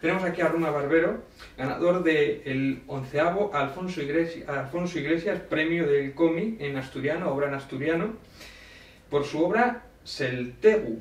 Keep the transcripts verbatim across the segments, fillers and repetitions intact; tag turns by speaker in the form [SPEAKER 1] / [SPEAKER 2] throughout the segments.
[SPEAKER 1] Tenemos aquí a Runa Barbero, ganador del onceavo Alfonso Iglesias, Alfonso Iglesias Premio del Cómic en asturiano, obra en asturiano, por su obra Seltegu.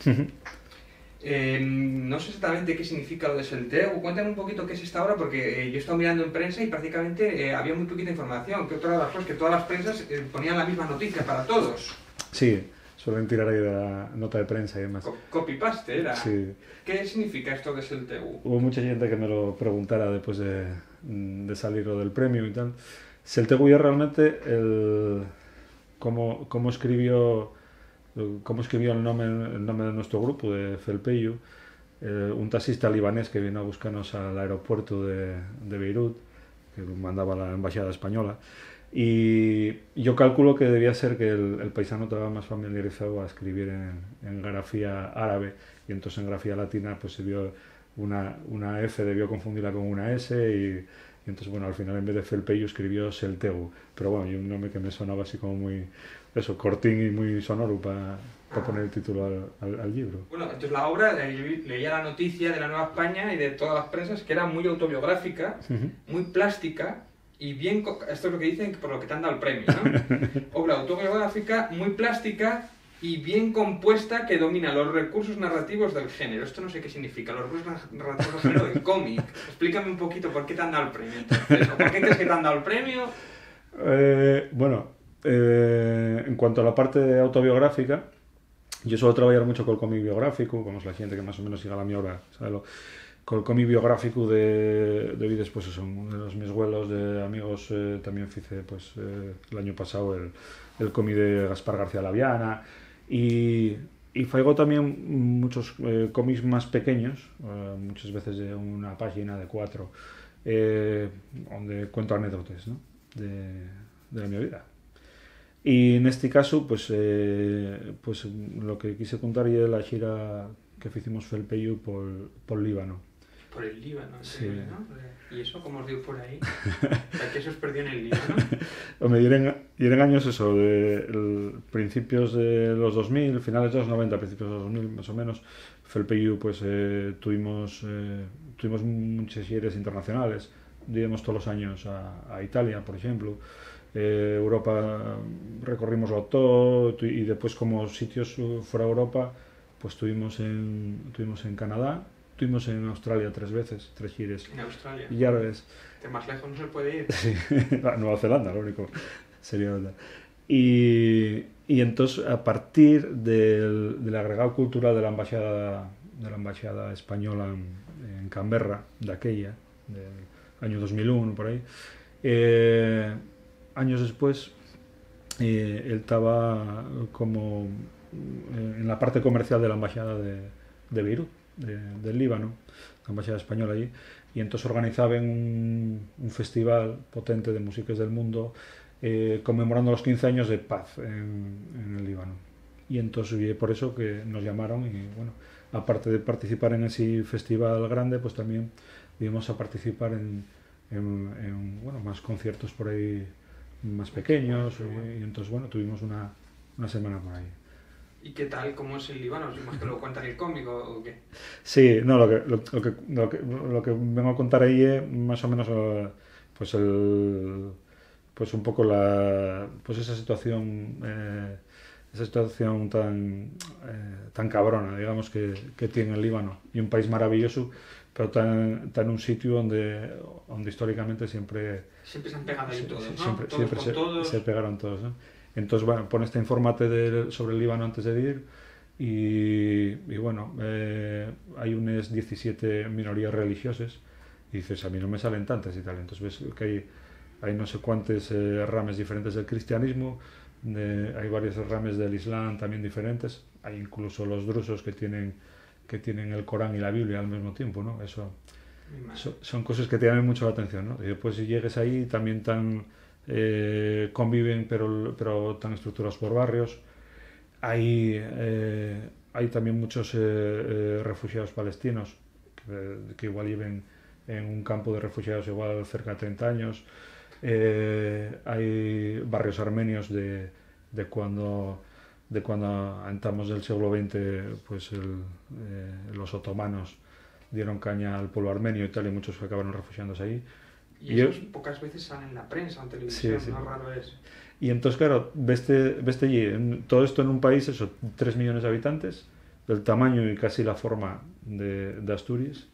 [SPEAKER 1] Eh, no sé exactamente qué significa lo de Seltegu. Cuéntame un poquito qué es esta obra, porque eh, yo he estado mirando en prensa y prácticamente eh, había muy poquita información. Que otra de las cosas que todas las prensas eh, ponían la misma noticia para todos.
[SPEAKER 2] Sí, suelen tirar ahí de la nota de prensa y demás.
[SPEAKER 1] Co Copy-paste era.
[SPEAKER 2] Sí.
[SPEAKER 1] ¿Qué significa esto de Seltegu?
[SPEAKER 2] Hubo mucha gente que me lo preguntara después de, de salir lo del premio y tal. Seltegu ya realmente el, cómo, cómo escribió cómo escribió el nombre, el nombre de nuestro grupo, de Felpeyu, eh, un taxista libanés que vino a buscarnos al aeropuerto de, de Beirut, que lo mandaba la embajada española, y yo calculo que debía ser que el, el paisano estaba más familiarizado a escribir en, en grafía árabe, y entonces en grafía latina pues se vio una, una F, debió confundirla con una S, y, y entonces bueno, al final en vez de Felpeyu escribió Seltegu, pero bueno, y un nombre que me sonaba así como muy, eso, cortín y muy sonoro para pa poner el título al, al, al libro.
[SPEAKER 1] Bueno, entonces la obra, eh, leía la noticia de la Nueva España y de todas las prensas que era muy autobiográfica, uh-huh. muy plástica y bien, esto es lo que dicen por lo que te han dado el premio, ¿no? Obra autobiográfica, muy plástica y bien compuesta que domina los recursos narrativos del género. Esto no sé qué significa, los recursos narrativos del género del cómic. Explícame un poquito por qué te han dado el premio, entonces, o por qué crees que te han dado el premio.
[SPEAKER 2] Eh, bueno, eh, en cuanto a la parte autobiográfica, yo suelo trabajar mucho con el cómic biográfico, como es la gente que más o menos siga la mi obra, sabe lo, con el cómic biográfico de, de vides, pues eso, de los mis vuelos de amigos, eh, también hice pues eh, el año pasado el, el cómic de Gaspar García Laviana, y, y faigo también muchos eh, cómics más pequeños, eh, muchas veces de una página de cuatro, eh, donde cuento anécdotas, ¿no? de, de la mi vida. Y en este caso, pues, eh, pues lo que quise contar es la gira que hicimos Felpeyu por, por Líbano.
[SPEAKER 1] Por el Líbano,
[SPEAKER 2] sí.
[SPEAKER 1] ¿No? ¿Y eso cómo os dio por ahí? ¿Para qué se os perdió en el Líbano?
[SPEAKER 2] Me dieron, dieron años eso, de el, principios de los dos mil, finales de los noventa, principios de los dos mil más o menos. Felpeyu, pues eh, tuvimos, eh, tuvimos muchas giras internacionales. Íbamos todos los años a, a Italia, por ejemplo. Eh, Europa recorrimos todo, y después como sitios fuera de Europa, pues estuvimos en, estuvimos en Canadá, estuvimos en Australia tres veces, tres gires.
[SPEAKER 1] ¿En Australia?
[SPEAKER 2] Y ya ves.
[SPEAKER 1] De más lejos no se puede ir.
[SPEAKER 2] Sí, a Nueva Zelanda, lo único sería verdad. Y, y entonces a partir del, del agregado cultural de la embajada, de la embajada española en, en Canberra, de aquella, del año dos mil uno por ahí, eh, años después, eh, él estaba como eh, en la parte comercial de la embajada de, de Beirut, de, del Líbano, la embajada española allí, y entonces organizaban un, un festival potente de músicas del mundo eh, conmemorando los quince años de paz en, en el Líbano. Y entonces y por eso que nos llamaron, y bueno, aparte de participar en ese festival grande, pues también íbamos a participar en, en, en bueno, más conciertos por ahí más pequeños, y, y entonces bueno, tuvimos una, una semana por ahí.
[SPEAKER 1] ¿Y qué tal? ¿Cómo es el Líbano? ¿Más que lo cuenta en el cómic o qué?
[SPEAKER 2] Sí, no, lo que, lo, lo, que, lo, que, lo que vengo a contar ahí es más o menos pues el pues un poco la pues esa situación eh, esa situación tan eh, tan cabrona, digamos, que, que tiene el Líbano, y un país maravilloso, pero está en, está en un sitio donde, donde históricamente siempre...
[SPEAKER 1] Siempre se han pegado ahí todos, ¿no?
[SPEAKER 2] Siempre,
[SPEAKER 1] todos
[SPEAKER 2] siempre
[SPEAKER 1] con
[SPEAKER 2] se,
[SPEAKER 1] todos.
[SPEAKER 2] se pegaron todos, ¿no? Entonces, bueno, pon este infórmate de, sobre el Líbano antes de ir, y, y bueno, eh, hay unas diecisiete minorías religiosas, y dices, a mí no me salen tantas y tal. Entonces ves que hay, hay no sé cuántas eh, ramas diferentes del cristianismo, de, hay varias ramas del Islam también diferentes, hay incluso los drusos que tienen que tienen el Corán y la Biblia al mismo tiempo, ¿no? Eso, eso son cosas que te llaman mucho la atención, ¿no? Y después si llegues ahí también tan eh, conviven, pero, pero tan estructurados por barrios. Hay, eh, hay también muchos eh, eh, refugiados palestinos que, que igual viven en un campo de refugiados igual cerca de treinta años. Eh, hay barrios armenios de, de cuando de cuando entramos del siglo veinte, pues el, eh, los otomanos dieron caña al pueblo armenio y tal, y muchos que acabaron refugiándose ahí.
[SPEAKER 1] Y, y eso pocas veces salen en la prensa o en televisión, sí, sí. No raro es.
[SPEAKER 2] Y entonces, claro, veste, veste allí, en, todo esto en un país, eso, tres millones de habitantes, del tamaño y casi la forma de, de Asturias.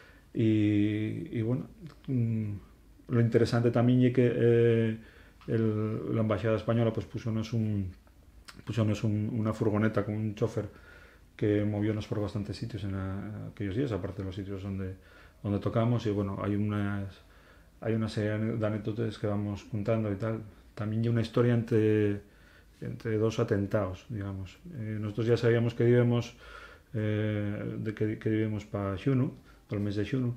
[SPEAKER 2] Y, y bueno, mmm, lo interesante también es que eh, el, la embajada española pues pusonos, un, pusonos un, una furgoneta con un chofer que moviónos por bastantes sitios en la, aquellos días, aparte de los sitios donde, donde tocamos. Y bueno, hay unas, hay una serie de anécdotas que vamos contando y tal. También hay una historia entre, entre dos atentados, digamos. Eh, nosotros ya sabíamos que íbamos, eh, de que, que íbamos para Xunu, para el mes de Xunu,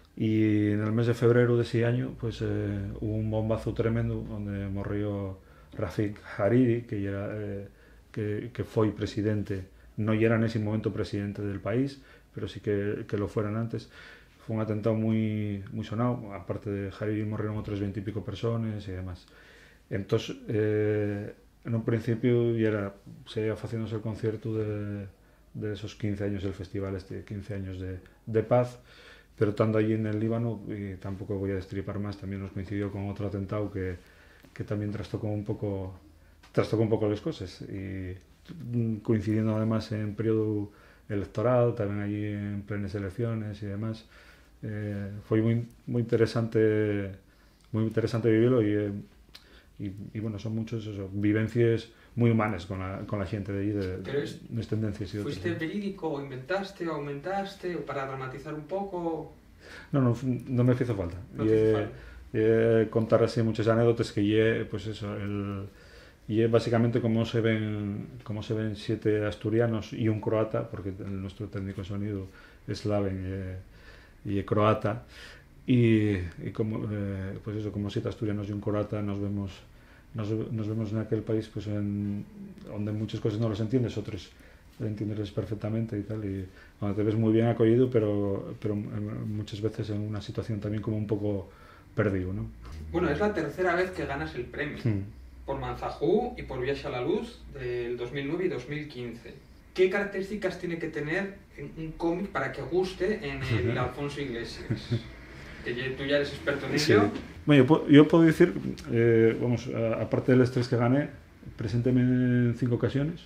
[SPEAKER 2] y en el mes de febrero de ese año pues, eh, hubo un bombazo tremendo donde murió Rafik Hariri, que, era, eh, que, que fue presidente, no era en ese momento presidente del país, pero sí que, que lo fueran antes. Fue un atentado muy, muy sonado, aparte de Hariri murieron otras veinte y pico personas y demás. Entonces, eh, en un principio ya era, seguía haciéndose el concierto de, de esos quince años del festival, este quince años de, de paz, pero estando allí en el Líbano, y tampoco voy a destripar más, también nos coincidió con otro atentado que, que también trastocó un poco, trastocó un poco las cosas, y coincidiendo además en periodo electoral, también allí en plenas elecciones y demás. Eh, fue muy, muy interesante, muy interesante vivirlo y eh, Y, y bueno, son muchas vivencias muy humanas con la, con la gente de allí, de,
[SPEAKER 1] Pero es,
[SPEAKER 2] de tendencias y otras.
[SPEAKER 1] ¿Fuiste verídico o inventaste o aumentaste o para dramatizar un poco?
[SPEAKER 2] No, no, no me hizo falta.
[SPEAKER 1] No
[SPEAKER 2] y,
[SPEAKER 1] eh,
[SPEAKER 2] falta. Eh, contar así muchas anécdotas que ye, pues eso, el, y es básicamente cómo se ven cómo se ven siete asturianos y un croata, porque el, nuestro técnico de sonido es slaven y, y croata. Y, y como, eh, pues eso, como siete asturianos y un croata nos vemos, nos, nos vemos en aquel país pues en, donde muchas cosas no las entiendes, otros entiendes perfectamente y tal, y bueno, te ves muy bien acogido, pero, pero muchas veces en una situación también como un poco perdido, ¿no?
[SPEAKER 1] Bueno, es la tercera vez que ganas el premio,
[SPEAKER 2] hmm.
[SPEAKER 1] por Manzajú y por Viaje a la Luz del dos mil nueve y dos mil quince. ¿Qué características tiene que tener un cómic para que guste en el Alfonso Iglesias? Que tú ya eres experto en ello.
[SPEAKER 2] Sí. Bueno, yo, puedo, yo puedo decir, eh, vamos, a, aparte del estrés que gané, presénteme en cinco ocasiones.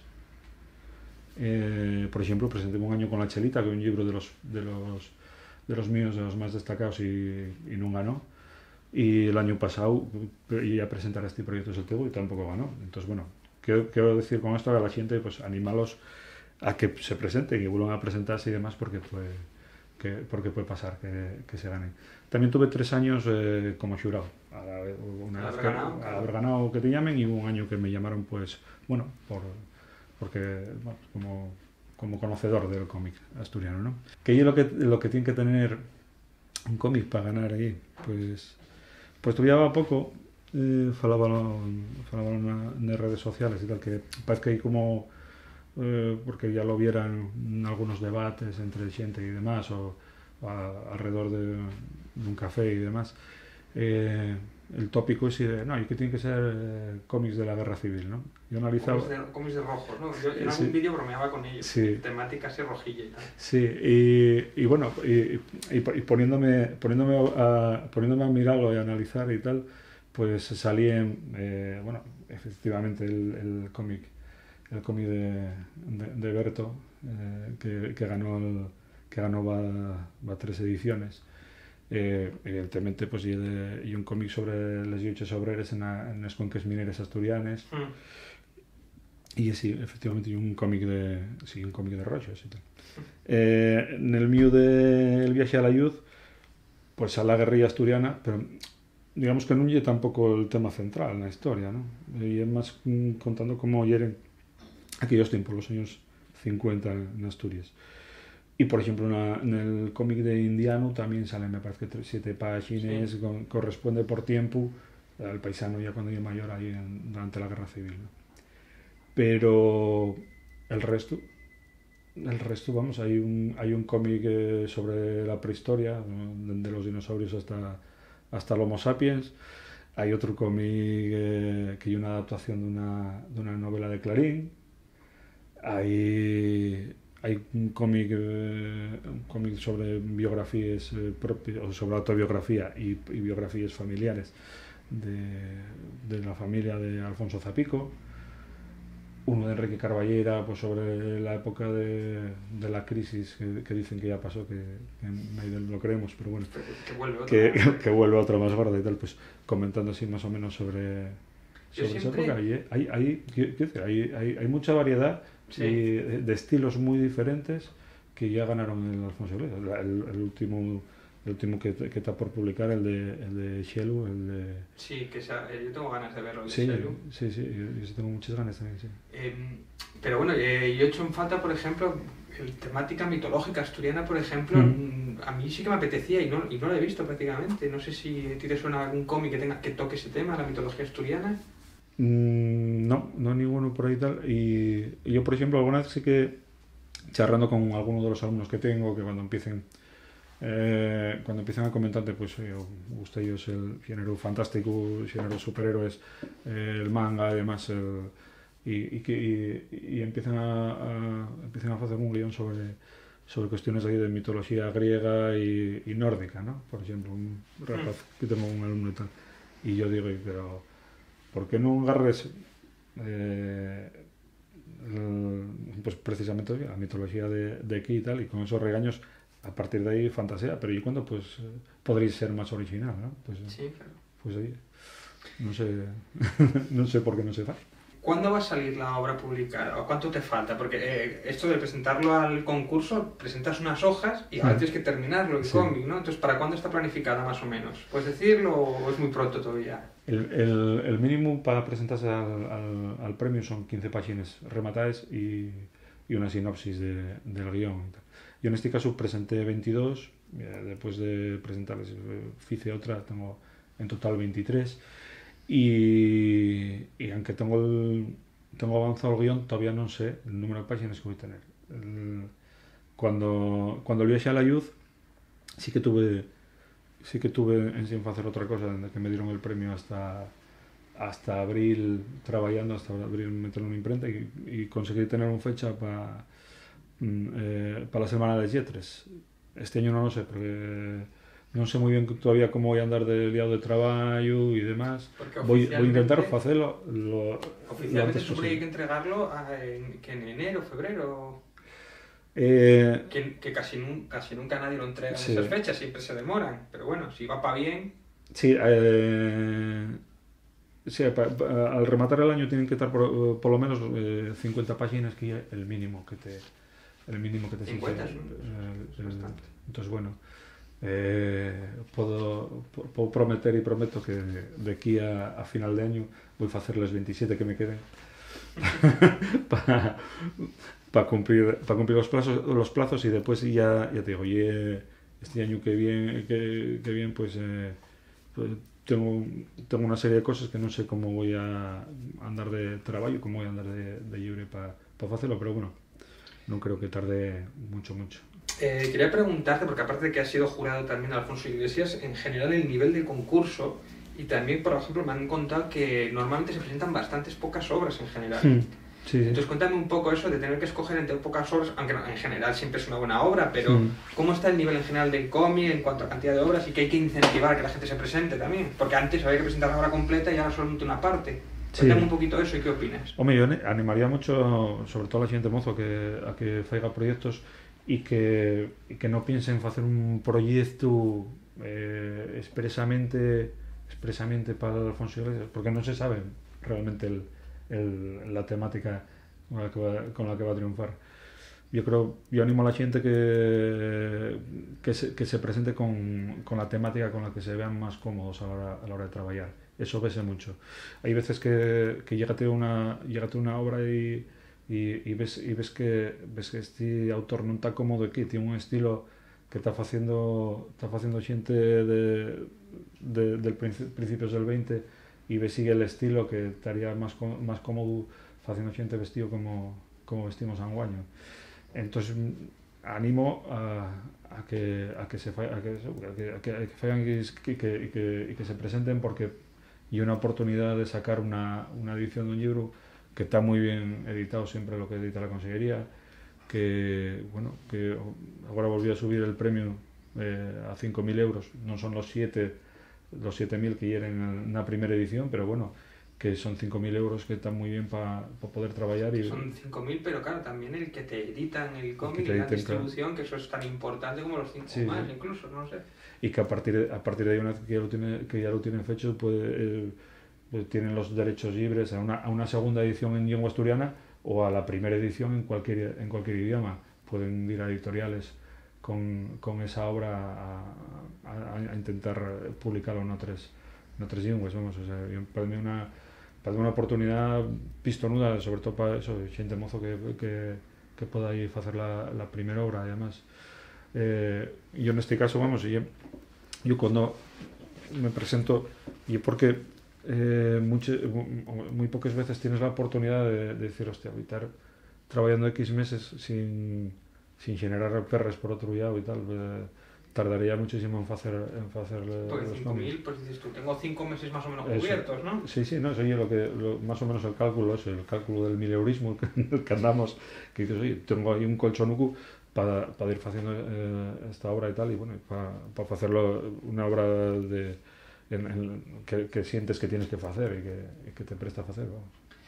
[SPEAKER 2] Eh, por ejemplo, presenté un año con La Chelita, que es un libro de los, de los, de los míos, de los más destacados, y, y no ganó. Y el año pasado iba a presentar este proyecto del Tegu y tampoco ganó. Entonces, bueno, quiero, quiero decir con esto a la gente, pues animarlos a que se presenten y vuelvan a presentarse y demás, porque puede, que, porque puede pasar que, que se gane. También tuve tres años eh, como jurado, a la, una vez que,
[SPEAKER 1] ganado,
[SPEAKER 2] a haber ganado que te llamen, y un año que me llamaron, pues, bueno, por, porque, bueno, como, como conocedor del cómic asturiano, ¿no? Que yo lo que, lo que tiene que tener un cómic para ganar ahí, pues, pues todavía poco, eh, falaba en redes sociales y tal, que parece que hay como, eh, porque ya lo vieran en algunos debates entre gente y demás, o, o a, alrededor de, de un café y demás, eh, el tópico es de, no, y que tiene que ser eh, cómics de la guerra civil, ¿no? Yo analizaba...
[SPEAKER 1] Cómics de, cómics de rojos, ¿no? Yo en
[SPEAKER 2] sí.
[SPEAKER 1] algún vídeo bromeaba con ellos,
[SPEAKER 2] sí.
[SPEAKER 1] temática así rojilla y tal.
[SPEAKER 2] Sí, y, y bueno, y, y, y poniéndome, poniéndome, a, poniéndome a mirarlo y a analizar y tal, pues salí en, eh, bueno, efectivamente el, el cómic el cómic de, de, de Berto, eh, que, que ganó el, que ganó va, va tres ediciones. Eh, evidentemente, pues, y, de, y un cómic sobre las lluitas obreras en, a, en las cuencas mineras asturianas. Mm. Y sí, efectivamente, y un cómic de, sí, un cómic de rollos y tal. Eh, en el mío de El viaje a la Luz, pues a la guerrilla asturiana, pero digamos que no es tampoco el tema central en la historia, ¿no? Y es más mm, contando cómo hieren aquellos tiempos, los años cincuenta en Asturias. Y por ejemplo, una, en el cómic de Indiano también salen, me parece que siete páginas, sí. con, corresponde por tiempo al paisano ya cuando era mayor ahí en, durante la guerra civil, ¿no? Pero el resto, el resto, vamos, hay un, hay un cómic eh, sobre la prehistoria, ¿no? De los dinosaurios hasta, hasta el Homo sapiens. Hay otro cómic eh, que hay una adaptación de una, de una novela de Clarín. Hay, hay un cómic eh, un cómic sobre biografías eh, propias, o sobre autobiografía y, y biografías familiares de, de la familia de Alfonso Zapico, uno de Enrique Carballera, pues sobre la época de, de la crisis que, que dicen que ya pasó, que, que nadie lo creemos, pero bueno,
[SPEAKER 1] que vuelve otra,
[SPEAKER 2] que, que, que vuelve otra más gorda y tal, pues comentando así más o menos sobre, sobre esa
[SPEAKER 1] siempre...
[SPEAKER 2] época. Y hay, hay, hay, hay, hay, hay mucha variedad, sí, y de, de estilos muy diferentes que ya ganaron el Alfonso Iglesias. El, el último el último que, que está por publicar, el de, el de Xelu, el de...
[SPEAKER 1] Sí, que sea, yo tengo ganas de verlo, el de
[SPEAKER 2] sí,
[SPEAKER 1] Xelu.
[SPEAKER 2] Sí, sí, yo, yo sí tengo muchas ganas también, sí.
[SPEAKER 1] Eh, pero bueno, eh, yo he hecho en falta, por ejemplo, el temática mitológica asturiana, por ejemplo, mm. a mí sí que me apetecía y no, y no lo he visto prácticamente. No sé si a ti te suena algún cómic que tenga que toque ese tema, la mitología asturiana.
[SPEAKER 2] Mm, no, no ninguno por ahí tal. Y yo, por ejemplo, alguna vez sí que, charlando con algunos de los alumnos que tengo, que cuando empiecen Eh, cuando empiezan a comentarte, pues eh, gusta ellos el género fantástico, el género superhéroes, eh, el manga, además, el, y, y, que, y, y empiezan a, a, empiezan a hacer un guión sobre, sobre cuestiones ahí de mitología griega y, y nórdica, ¿no? Por ejemplo, un rapaz que tengo un alumno y tal, y yo digo, pero ¿por qué no agarres eh, el, pues precisamente la mitología de, de aquí y tal, y con esos regaños a partir de ahí fantasía, pero ¿y cuándo pues podréis ser más original, ¿no? Pues,
[SPEAKER 1] sí, claro.
[SPEAKER 2] Pues ahí, no sé, no sé por qué no se va.
[SPEAKER 1] ¿Cuándo va a salir la obra publicada? ¿O cuánto te falta? Porque eh, esto de presentarlo al concurso, presentas unas hojas y ahora sí. tienes que terminarlo, el sí. cómic, ¿no? Entonces, ¿para cuándo está planificada más o menos? ¿Puedes decirlo o es muy pronto todavía?
[SPEAKER 2] El, el, el mínimo para presentarse al, al, al premio son quince páginas rematadas y, y una sinopsis de, del guión. Yo en este caso presenté veintidós, después de presentarles hice otra, tengo en total veintitrés, y, y aunque tengo, el, tengo avanzado el guión, todavía no sé el número de páginas que voy a tener. El, cuando, cuando el viaje a la Youth, sí que tuve, sí que tuve en sin hacer otra cosa, desde que me dieron el premio hasta, hasta abril trabajando, hasta abril meterlo en una imprenta y, y conseguí tener una fecha para... Eh, para la semana de Yetres. Este año no lo sé, porque no sé muy bien todavía cómo voy a andar de liado de trabajo y demás. Voy, voy a intentar hacerlo lo,
[SPEAKER 1] oficialmente lo supone que hay que entregarlo a, en, que en enero, febrero.
[SPEAKER 2] Eh,
[SPEAKER 1] que, que casi, nun, casi nunca nadie lo entrega en
[SPEAKER 2] sí.
[SPEAKER 1] esas fechas, siempre se demoran. Pero bueno, si va para bien.
[SPEAKER 2] Sí, eh, sí pa, pa, al rematar el año tienen que estar por, por lo menos eh, cincuenta páginas, que es el mínimo que te. El mínimo que te exige.
[SPEAKER 1] cincuenta,
[SPEAKER 2] el, el, el, entonces, bueno, eh, puedo, puedo prometer y prometo que de aquí a, a final de año voy a hacer los veintisiete que me queden para pa cumplir, pa cumplir los, plazos, los plazos y después ya, ya te digo, y este año que viene, que, que bien, pues, eh, pues tengo, tengo una serie de cosas que no sé cómo voy a andar de trabajo, cómo voy a andar de, de libre para pa hacerlo, pero bueno, no creo que tarde mucho, mucho.
[SPEAKER 1] Eh, quería preguntarte, porque aparte de que has sido jurado también Alfonso Iglesias, en general el nivel de concurso, y también, por ejemplo, me han contado que normalmente se presentan bastantes pocas obras en general.
[SPEAKER 2] Sí, sí.
[SPEAKER 1] Entonces cuéntame un poco eso de tener que escoger entre pocas obras, aunque en general siempre es una buena obra, pero sí. ¿Cómo está el nivel en general del cómic en cuanto a cantidad de obras y que hay que incentivar que la gente se presente también? Porque antes había que presentar la obra completa y ahora solamente una parte. Cuéntame sí. un poquito eso y qué opinas.
[SPEAKER 2] Hombre, yo animaría mucho, sobre todo a la gente mozo, que, a que faiga proyectos y que, y que no piensen en hacer un proyecto eh, expresamente expresamente para Alfonso Iglesias, porque no se sabe realmente el, el, la temática con la, que va, con la que va a triunfar. Yo creo, yo animo a la gente que, que, se, que se presente con, con la temática con la que se vean más cómodos a la hora, a la hora de trabajar. Eso pese mucho. Hay veces que, que llégate una, llégate una obra y, y, y, ves, y ves, que, ves que este autor no está cómodo aquí, tiene un estilo que está haciendo está haciendo gente de, de, del principios del veinte y ves sigue el estilo que estaría más, más cómodo haciendo gente vestido como, como vestimos anguaño. Entonces animo a, a que a que se a que, a que, a que, a que, fallan y, que, que, que, y que se presenten, porque y una oportunidad de sacar una, una edición de un libro que está muy bien editado, siempre lo que edita la Consellería, que, bueno, que agora volvió a subir el premio eh, a cinco mil euros, non son los siete los siete mil que hieren na primeira edición, pero bueno, que son cinco mil euros que están muy bien para pa poder trabajar. Y
[SPEAKER 1] son cinco mil, pero claro, también el que te editan el cómic
[SPEAKER 2] y
[SPEAKER 1] la distribución, claro, que eso es tan importante como los cinco sí, más, sí. Incluso, no sé.
[SPEAKER 2] Y que a partir de, a partir de ahí, una vez que ya lo, tiene, que ya lo tienen fecho, pues, eh, pues tienen los derechos libres a una, a una segunda edición en lengua asturiana o a la primera edición en cualquier, en cualquier idioma. Pueden ir a editoriales con, con esa obra a, a, a intentar publicarlo en otras, en otras lenguas, vamos, o sea, para mí una, para mí una oportunidad pistonuda, sobre todo para eso, xente mozo que, que, que poda ir facer la, la primera obra, además. Eh, yo en este caso, vamos, yo, yo cuando me presento, y porque eh, mucho, muy pocas veces tienes la oportunidad de, de decir, hostia, voy a estar trabajando X meses sin, sin generar perres por otro lado y tal, eh, tardaría muchísimo en hacer en hacer
[SPEAKER 1] porque
[SPEAKER 2] los
[SPEAKER 1] cinco mil, pues dices tú, tengo cinco meses más o menos
[SPEAKER 2] eso,
[SPEAKER 1] cubiertos, ¿no?
[SPEAKER 2] Sí, sí, no, eso es lo que, lo, más o menos el cálculo, es el cálculo del mileurismo que, que andamos, que dices, oye, tengo ahí un colchonuco para, para ir haciendo eh, esta obra y tal, y bueno, para, para hacerlo una obra de, en, en, que, que sientes que tienes que hacer y que, y que te presta a hacer, vamos.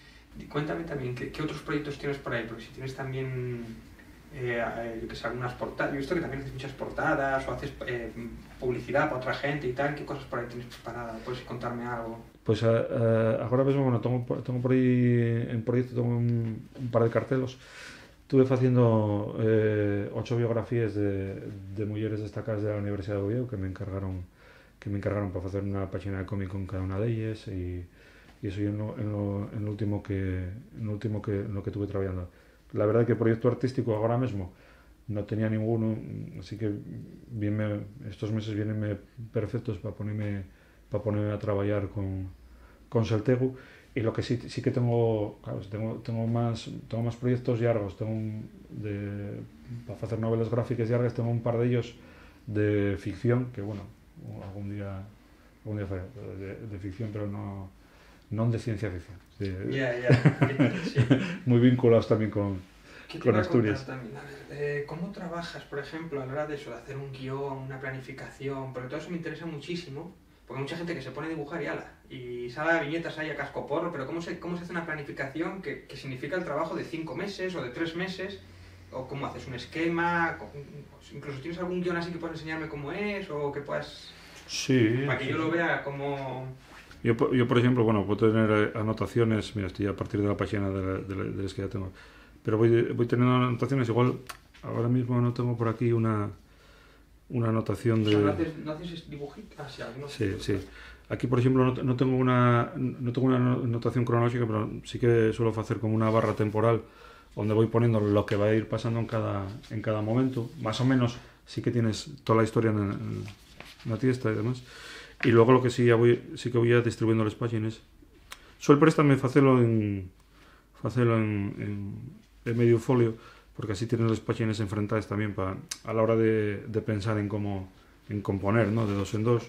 [SPEAKER 1] Y cuéntame también, ¿qué, ¿qué otros proyectos tienes por ahí? Porque si tienes también, eh, yo que sé, algunas portadas, yo he visto que también haces muchas portadas o haces eh, publicidad para otra gente y tal, ¿qué cosas por ahí tienes preparadas? ¿Puedes contarme algo?
[SPEAKER 2] Pues uh, uh, ahora mismo, bueno, tengo, tengo por ahí en proyecto, tengo un, un par de cartelos. Estuve haciendo eh, ocho biografías de, de mujeres destacadas de la Universidad de Oviedo que me encargaron que me encargaron para hacer una página de cómic con cada una de ellas, y, y eso yo en lo, en, lo, en lo último que en lo último que en lo que estuve trabajando. La verdad que proyecto artístico ahora mismo no tenía ninguno, así que bien me, estos meses vienen perfectos para ponerme para ponerme a trabajar con con Saltegu. Y lo que sí, sí que tengo, claro, tengo, tengo, más, tengo más proyectos largos, tengo un, de, para hacer novelas gráficas largas, tengo un par de ellos de ficción, que bueno, algún día, algún día de, de ficción, pero no, no de ciencia ficción.
[SPEAKER 1] Ya, ya. Yeah, yeah. Sí.
[SPEAKER 2] Muy vinculados también con, con Asturias.
[SPEAKER 1] También? A ver, eh, ¿cómo trabajas, por ejemplo, a la hora de eso, de hacer un guión, una planificación? Porque todo eso me interesa muchísimo. Porque hay mucha gente que se pone a dibujar y ala, y sale a viñetas ahí a cascoporro, pero ¿cómo se, cómo se hace una planificación que, que significa el trabajo de cinco meses o de tres meses? ¿O cómo haces un esquema? Incluso tienes algún guión así que puedas enseñarme cómo es, o que puedas...
[SPEAKER 2] Sí.
[SPEAKER 1] Para que
[SPEAKER 2] sí,
[SPEAKER 1] yo lo vea como...
[SPEAKER 2] Yo, yo, por ejemplo, bueno, puedo tener anotaciones, mira, estoy a partir de la página de, la, de, la, de las que ya tengo, pero voy, voy teniendo anotaciones, igual ahora mismo no tengo por aquí una... una anotación de...
[SPEAKER 1] O sea, ¿no haces, no haces dibujitos? Ah, sí, algunos
[SPEAKER 2] sí, sí. Aquí, por ejemplo, no, no tengo una no tengo una anotación cronológica, pero sí que suelo hacer como una barra temporal donde voy poniendo lo que va a ir pasando en cada, en cada momento. Más o menos sí que tienes toda la historia en, en, en la tiesta y demás. Y luego lo que sí, ya voy, sí que voy a distribuyendo las páginas. Suelo prestarme hacerlo en, hacerlo en, en, en medio folio, porque así tienes las páginas enfrentadas también para, a la hora de, de pensar en cómo en componer, ¿no? De dos en dos.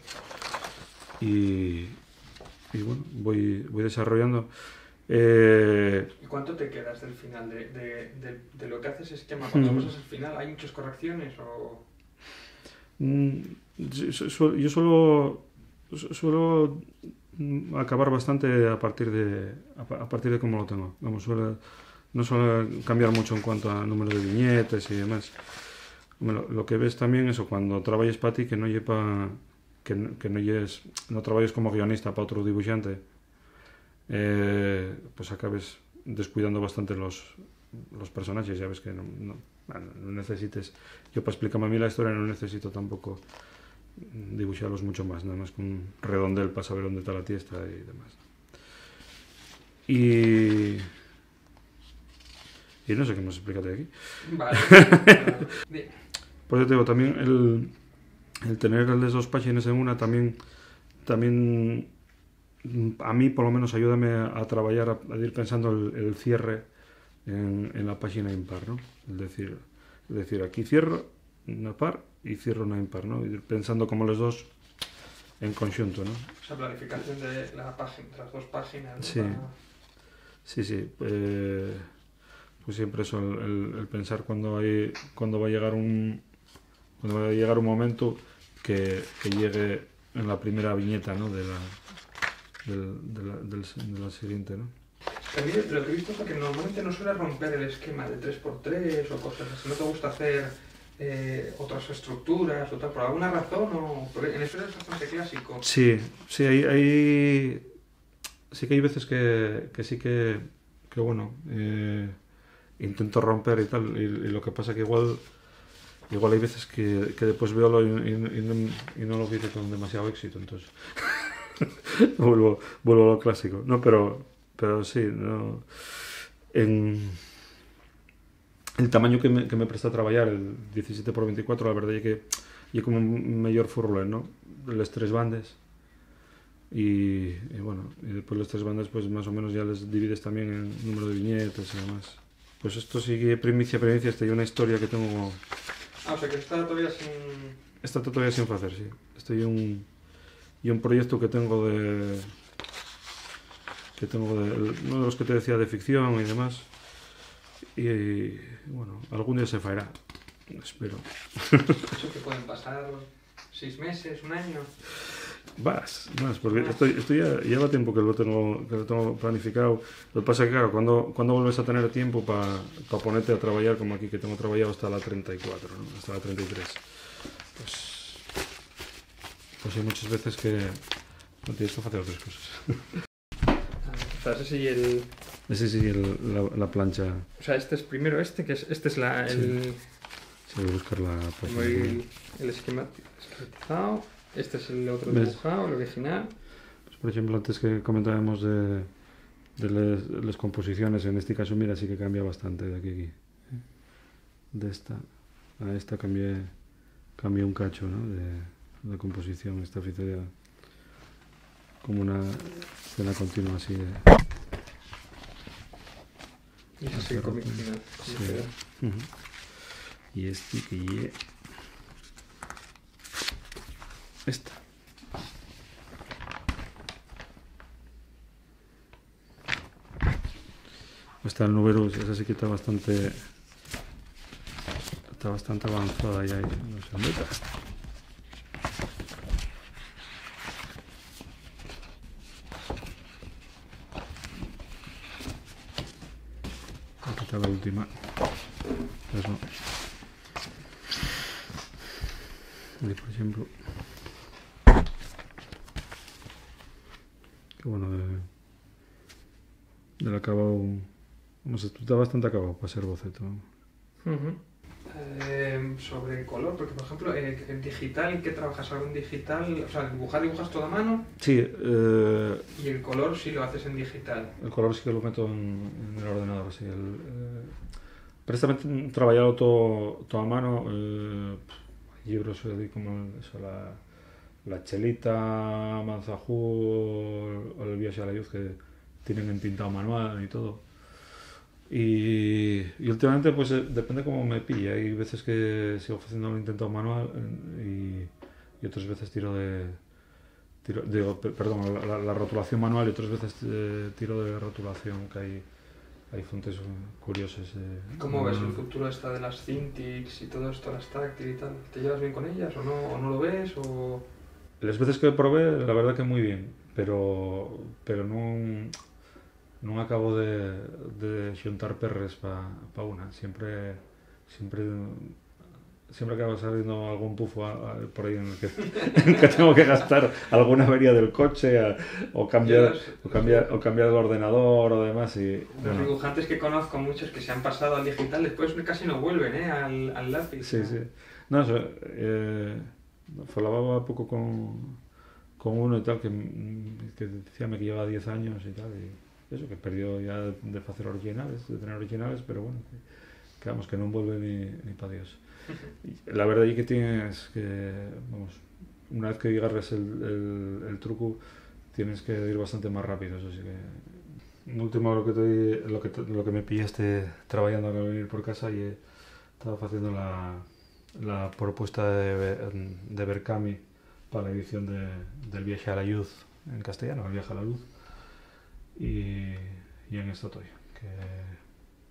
[SPEAKER 2] Y, y bueno, voy, voy desarrollando. Eh...
[SPEAKER 1] ¿Y cuánto te quedas del final? De, de, de, de lo que haces esquema, cuando mm. pasas al final, ¿hay muchas correcciones o...?
[SPEAKER 2] Mm, yo, yo suelo, suelo acabar bastante a partir de, a partir de cómo lo tengo. Vamos, suele, no suele cambiar mucho en cuanto a número de viñetas y demás. Bueno, lo que ves también eso, cuando trabajes para ti, que no lleva, que, que no lleves, no trabajes como guionista para otro dibujante, eh, pues acabes descuidando bastante los, los personajes. Ya ves que no, no, no necesites, yo para explicarme a mí la historia no necesito tampoco dibujarlos mucho más, nada más con un redondel para saber dónde está la tiesta y demás. Y... y no sé qué más explícate aquí.
[SPEAKER 1] Vale.
[SPEAKER 2] Pues yo te digo, también el, el tener las dos páginas en una también, también a mí por lo menos ayúdame a, a trabajar, a, a ir pensando el, el cierre en, en la página impar, ¿no? Es decir, es decir, aquí cierro una par y cierro una impar, ¿no? Ir pensando como los dos en conjunto, ¿no?
[SPEAKER 1] Esa planificación de, la página, de las dos páginas.
[SPEAKER 2] Sí,
[SPEAKER 1] para...
[SPEAKER 2] sí, sí. Eh, pues siempre eso, el, el, el pensar cuando, hay, cuando va a llegar un cuando va a llegar un momento que, que llegue en la primera viñeta, ¿no? de, la, del, de, la, del, de la siguiente, ¿no?
[SPEAKER 1] También lo que he visto es que normalmente no suele romper el esquema de tres por tres o cosas así. ¿No te gusta hacer eh, otras estructuras o tal? ¿Por alguna razón? O... Porque en eso es bastante clásico.
[SPEAKER 2] Sí, sí, hay, hay... sí que hay veces que, que sí que, que bueno, eh, intento romper y tal, y, y lo que pasa que igual... Igual hay veces que, que después veo y, y, y, no, y no lo hice con demasiado éxito, entonces vuelvo, vuelvo a lo clásico. No, pero, pero sí, no. En el tamaño que me, que me presta a trabajar, el diecisiete por veinticuatro, la verdad es que es como un mayor furroler, ¿no? Las tres bandas. Y, y bueno, y después las tres bandas, pues más o menos ya les divides también en número de viñetas y demás. Pues esto sigue primicia, primicia, esta hay una historia que tengo.
[SPEAKER 1] Ah, o sea, que está todavía sin...
[SPEAKER 2] Está todavía sin hacer, sí. Estoy un, y un proyecto que tengo de... que tengo de... uno de los que te decía de ficción y demás. Y, y bueno, algún día se fará. Espero.
[SPEAKER 1] Eso que pueden pasar seis meses, un año...
[SPEAKER 2] Más, más, porque esto, esto ya lleva tiempo que lo tengo, que lo tengo planificado. Lo que pasa es que, claro, cuando, cuando vuelves a tener tiempo para pa ponerte a trabajar, como aquí, que tengo trabajado hasta la treinta y cuatro, ¿no? Hasta la treinta y tres. Pues, pues hay muchas veces que no tienes que hacer otras cosas.
[SPEAKER 1] Quizás ese y el...
[SPEAKER 2] Ese sí, el, la, la plancha.
[SPEAKER 1] O sea, este es primero este, que es, este es la, el...
[SPEAKER 2] Sí, sí, voy a buscar la página.
[SPEAKER 1] El, el esquematizado. Este es el otro
[SPEAKER 2] ¿Ves?
[SPEAKER 1] dibujado, el original.
[SPEAKER 2] Pues, por ejemplo, antes que comentábamos de, de les, las composiciones, en este caso, mira, sí que cambia bastante de aquí a aquí. De esta a esta cambié, cambié un cacho, ¿no? De la composición. Esta oficina como una escena continua así de...
[SPEAKER 1] Y ese es el cómic final.
[SPEAKER 2] Sí. Uh-huh. Y este que lleve... Esta. Esta el número, esa sí que está bastante... Está bastante avanzada ya. No sé dónde está. Aquí está la última. Pues no. Y por ejemplo... Que bueno, de, del acabado... No sé, está bastante acabado para ser boceto.
[SPEAKER 1] Uh-huh. Eh, sobre el color, porque por ejemplo, eh, en digital, ¿qué trabajas? ¿Algo en digital? O sea, dibujar, dibujas todo a mano.
[SPEAKER 2] Sí, eh,
[SPEAKER 1] Y el color sí lo haces en digital.
[SPEAKER 2] el color sí que lo meto en, en el ordenador, sí. El, eh, precisamente trabajado todo, todo a mano, eh, libros eh, como eso, la, la Chelita, Manzajú o el Viaje a la Luz, que tienen entintado manual y todo. Y, y últimamente pues depende cómo me pilla. Hay veces que sigo haciendo un intento manual y, y otras veces tiro de, tiro, de perdón, la, la rotulación manual y otras veces eh, tiro de rotulación, que hay, hay fuentes curiosas. Eh,
[SPEAKER 1] ¿Cómo
[SPEAKER 2] no,
[SPEAKER 1] ves el futuro esta de las Cintiq y todo esto, las táctil y tal? ¿Te llevas bien con ellas o no, o no lo ves? O...
[SPEAKER 2] Las veces que probé, la verdad que muy bien, pero, pero no... No acabo de, de xuntar perres para pa una. Siempre, siempre, siempre acaba saliendo algún pufo a, a, por ahí en el que, en que tengo que gastar alguna avería del coche a, o, cambiar, los, o, cambiar, o cambiar el ordenador o demás. Y,
[SPEAKER 1] los
[SPEAKER 2] bueno.
[SPEAKER 1] dibujantes que conozco, muchos que se han pasado al digital, después casi no vuelven ¿eh? al, al lápiz.
[SPEAKER 2] Sí,
[SPEAKER 1] ¿no?
[SPEAKER 2] sí. No, eso, eh, falaba poco con, con uno y tal que, que decía que lleva diez años y tal. Y, eso, que perdió ya de hacer originales, de tener originales, pero bueno, que, que vamos, que no vuelve ni, ni para Dios. La verdad es que tienes que, vamos, una vez que agarres el, el, el truco, tienes que ir bastante más rápido, eso sí que... En último, lo que, te, lo que, te, lo que me pillaste trabajando al venir por casa y estaba haciendo la, la propuesta de, de Berkami para la edición de, del Viaje a la Luz en castellano, el Viaje a la Luz. Y, y en esto estoy, que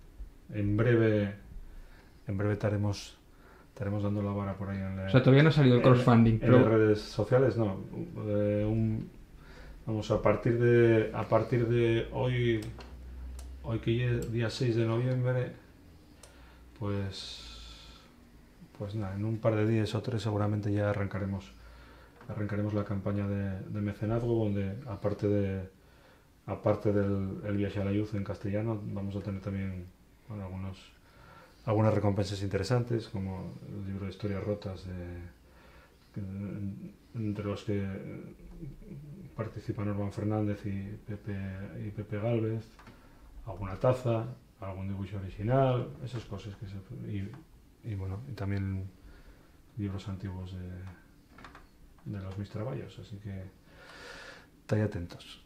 [SPEAKER 2] en breve, en breve estaremos, estaremos dando la vara por ahí. En la,
[SPEAKER 1] o sea, todavía no ha salido el crowdfunding.
[SPEAKER 2] En,
[SPEAKER 1] pero...
[SPEAKER 2] en las redes sociales, no. Eh, un, vamos, a partir de, a partir de hoy, hoy que es día seis de noviembre, pues, pues nada, en un par de días o tres seguramente ya arrancaremos, arrancaremos la campaña de, de mecenazgo, donde aparte de, aparte del el viaje a la Luz en castellano, vamos a tener también, bueno, algunos, algunas recompensas interesantes, como el libro de historias rotas, de, entre los que participan Orban Fernández y Pepe, y Pepe Gálvez, alguna taza, algún dibujo original, esas cosas que se, y, y bueno, y también libros antiguos de, de los mis trabajos, así que estáis atentos.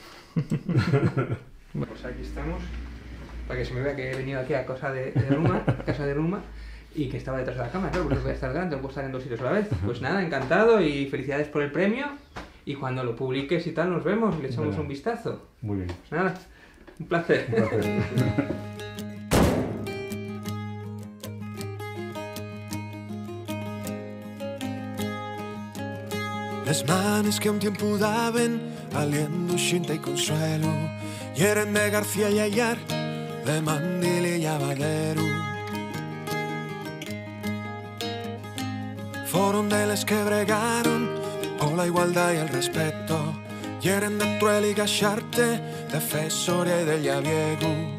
[SPEAKER 1] Pues aquí estamos, para que se me vea que he venido aquí a casa de, de Ruma, casa de Ruma, y que estaba detrás de la cámara, claro, porque no voy a estar delante, no puedo estar en dos sitios a la vez. Pues nada, encantado y felicidades por el premio, y cuando lo publiques y tal nos vemos y le echamos bueno, un vistazo.
[SPEAKER 2] Muy bien.
[SPEAKER 1] Pues nada, un placer.
[SPEAKER 2] Un placer.
[SPEAKER 3] Les manes que un tiempo daban aliento, xinta y consuelo, y eran de García y Ayar, de Mandil y Llavadero. Fueron de les que bregaron por la igualdad y el respeto, y eran de Truel y Gacharte, de Fesoria y de Llaviego.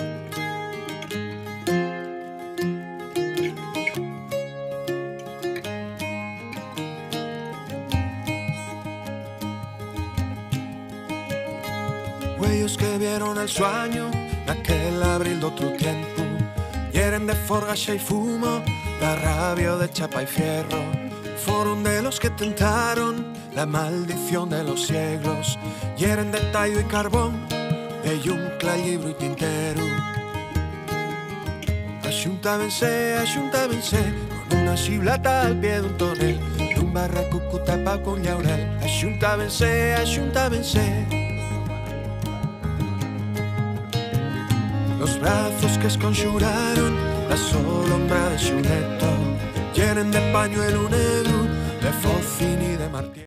[SPEAKER 3] Ellos que vieron el sueño de aquel abril de otro tiempo, y eran de forgacha y fumo, de rabia de chapa y fierro. Fueron de los que tentaron la maldición de los siglos, y eran de tallo y carbón, de yuncla, libro y tintero. Ayuntábense, ayuntábense, con una chiblata al pie de un tonel, de un barracuco tapado con laurel. Ayuntábense, ayuntábense. Los brazos que esconxuraron la solombra de xuneto, llenen de pañuelo negro, de focín y de martillo.